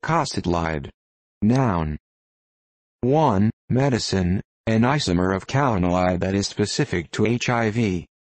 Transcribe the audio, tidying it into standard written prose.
Costatolide. Noun. 1. Medicine, an isomer of kalinolide that is specific to HIV.